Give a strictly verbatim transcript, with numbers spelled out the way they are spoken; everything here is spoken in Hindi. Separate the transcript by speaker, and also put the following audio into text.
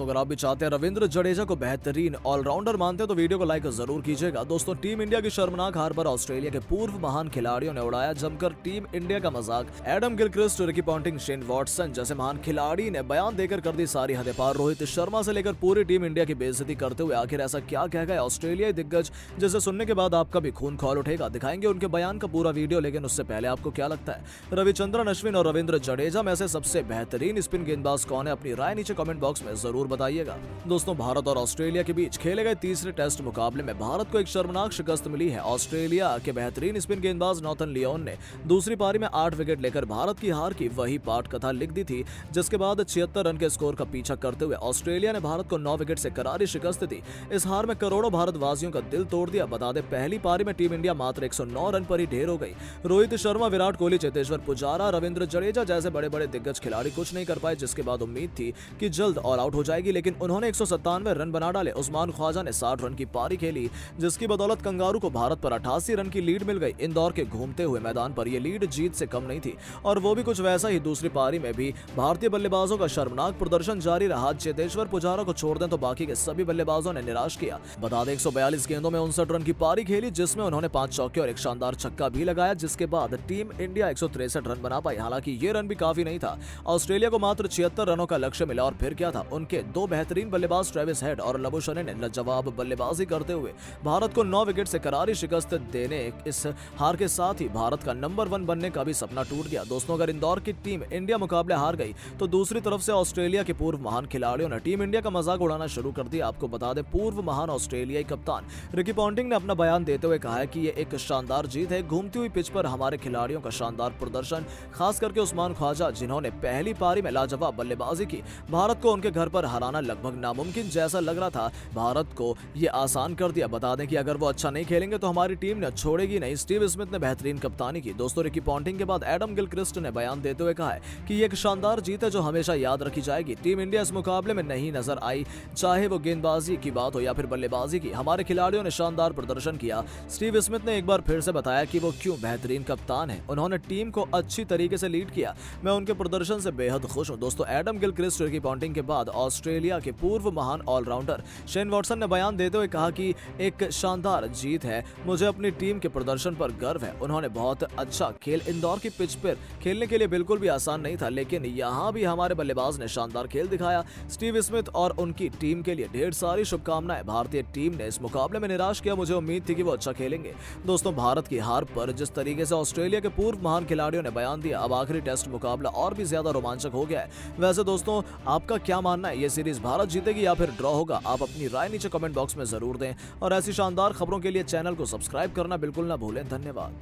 Speaker 1: दोस्तों अगर आप भी चाहते हैं रविंद्र जडेजा को बेहतरीन ऑलराउंडर मानते हैं तो वीडियो को लाइक जरूर कीजिएगा। दोस्तों टीम इंडिया की शर्मनाक हार पर ऑस्ट्रेलिया के पूर्व महान खिलाड़ियों ने उड़ाया जमकर टीम इंडिया का मजाक। Adam Gilchrist, Ricky Ponting, Shane Watson जैसे महान खिलाड़ी ने बयान देकर कर दी सारी हदें पार। रोहित शर्मा से लेकर पूरी टीम इंडिया की बेइज्जती करते हुए आखिर ऐसा क्या कह गए ऑस्ट्रेलियाई दिग्गज जिसे सुनने के बाद आपका भी खून खौल उठेगा। दिखाएंगे उनके बयान का पूरा वीडियो, लेकिन उससे पहले आपको क्या लगता है रविचंद्रन अश्विन और रविंद्र जडेजा में से सबसे बेहतरीन स्पिन गेंदबाज कौन है? अपनी राय नीचे कमेंट बॉक्स में जरूर बताइएगा। दोस्तों भारत और ऑस्ट्रेलिया के बीच खेले गए तीसरे टेस्ट मुकाबले में भारत को एक शर्मनाक शिकस्त मिली है। ऑस्ट्रेलिया के बेहतरीन स्पिन गेंदबाज नॉर्थन लियोन ने दूसरी पारी में आठ विकेट लेकर भारत की हार की वही पाठ कथा लिख दी थी, जिसके बाद छिहत्तर रन के स्कोर का पीछा करते हुए ऑस्ट्रेलिया ने भारत को नौ विकेट से करारी शिकस्त दी। इस हार में करोड़ों भारतवासियों का दिल तोड़ दिया। बता दें पहली पारी में टीम इंडिया मात्र एक सौ नौ रन पर ही ढेर हो गई। रोहित शर्मा, विराट कोहली, चेतेश्वर पुजारा, रविंद्र जडेजा जैसे बड़े बड़े दिग्गज खिलाड़ी कुछ नहीं कर पाए, जिसके बाद उम्मीद थी कि जल्द ऑल आउट हो जाएगी, लेकिन उन्होंने एक सौ सत्तानवे रन बना डाले। उस्मान ख्वाजा ने साठ रन की पारी खेली, जिसकी बदौलत कंगारू को भारत पर अठासी रन की लीड मिल गई। इंदौर के घूमते हुए मैदान पर यह लीड जीत से कम नहीं थी और वो भी कुछ वैसा ही दूसरी पारी में भी भारतीय बल्लेबाजों का शर्मनाक प्रदर्शन जारी रहा। चेतेश्वर पुजारा को छोड़ दें तो बाकी के सभी बल्लेबाजों ने निराश किया। बता दें एक सौ बयालीस गेंदों में उनसठ रन की पारी खेली, जिसमें उन्होंने पांच चौके और एक शानदार छक्का भी लगाया, जिसके बाद टीम इंडिया एक सौ तिरसठ रन बना पाई। हालांकि ये रन भी काफी नहीं था। ऑस्ट्रेलिया को मात्र छिहत्तर रनों का लक्ष्य मिला और फिर क्या था, उनके दो बेहतरीन बल्लेबाज ट्रेविस हेड और लबुशने ने लाजवाब बल्लेबाजी करते हुए भारत को नौ विकेट से करारी शिकस्त देने इस हार के साथ ही भारत का नंबर वन बनने का भी सपना टूट गया। दोस्तों अगर इंदौर की टीम इंडिया मुकाबले हार गई तो दूसरी तरफ से ऑस्ट्रेलिया के पूर्व महान खिलाड़ियों ने टीम इंडिया का मजाक उड़ाना शुरू कर दिया। आपको बता दें पूर्व महान ऑस्ट्रेलियाई कप्तान रिकी पॉन्टिंग ने अपना बयान देते हुए कहा है कि यह एक शानदार जीत है। घूमती हुई पिच पर हमारे खिलाड़ियों का शानदार प्रदर्शन, खास करके उस्मान ख्वाजा जिन्होंने पहली पारी में लाजवाब बल्लेबाजी की। भारत को उनके घर पर हराना लगभग नामुमकिन जैसा लग रहा था। भारत को ये आसान कर दिया। बता दें कि अगर वो अच्छा नहीं खेलेंगे तो हमारी टीम ने छोड़ेगी नहीं। स्टीव स्मिथ ने बेहतरीन कप्तानी की। दोस्तों रिकी पॉन्टिंग के बाद एडम गिलक्रिस्ट ने बयान देते हुए कहा है कि ये एक शानदार जीत है जो हमेशा याद रखी जाएगी। टीम इंडिया इस मुकाबले में नहीं नजर आई, चाहे वो गेंदबाजी की बात हो या फिर बल्लेबाजी की। हमारे खिलाड़ियों ने शानदार प्रदर्शन किया। स्टीव स्मिथ ने एक बार फिर से बताया कि वो क्यों बेहतरीन कप्तान है। उन्होंने टीम को अच्छी तरीके से लीड किया। मैं उनके प्रदर्शन से बेहद खुश हूं। दोस्तों एडम गिलक्रिस्ट, रिकी पॉन्टिंग के बाद ऑस्ट्रेलिया के पूर्व महान ऑलराउंडर शेन वॉटसन ने बयान देते हुए कहा कि एक शानदार जीत है, मुझे अपनी टीम के प्रदर्शन पर गर्व है। उन्होंने बहुत अच्छा खेल इंदौर की पिच पर खेलने के लिए बिल्कुल भी आसान नहीं था, लेकिन यहां भी हमारे बल्लेबाज ने शानदार खेल दिखाया। स्टीव स्मिथ और उनकी टीम के लिए ढेर सारी शुभकामनाएं। भारतीय टीम ने इस मुकाबले में निराश किया, मुझे उम्मीद थी कि वो अच्छा खेलेंगे। दोस्तों भारत की हार पर जिस तरीके से ऑस्ट्रेलिया के पूर्व महान खिलाड़ियों ने बयान दिया, अब आखिरी टेस्ट मुकाबला और भी ज्यादा रोमांचक हो गया है। वैसे दोस्तों आपका क्या मानना है, ये सीरीज भारत जीतेगी या फिर ड्रॉ होगा? आप अपनी राय नीचे कमेंट बॉक्स में जरूर दें और ऐसी शानदार खबरों के लिए चैनल को सब्सक्राइब करना बिल्कुल ना भूलें। धन्यवाद।